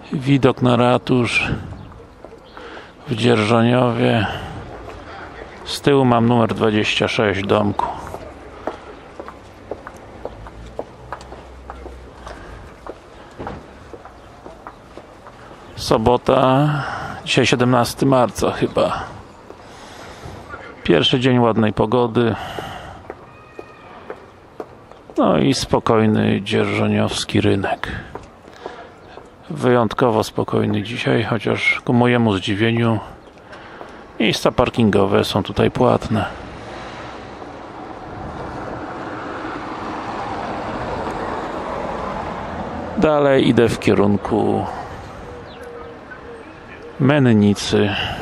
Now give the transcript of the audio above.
Widok na ratusz w Dzierżoniowie. Z tyłu mam numer 26 domku. Sobota, dzisiaj 17 marca chyba. Pierwszy dzień ładnej pogody. No i spokojny dzierżoniowski rynek. Wyjątkowo spokojny dzisiaj, chociaż ku mojemu zdziwieniu miejsca parkingowe są tutaj płatne. Dalej idę w kierunku Mennicy.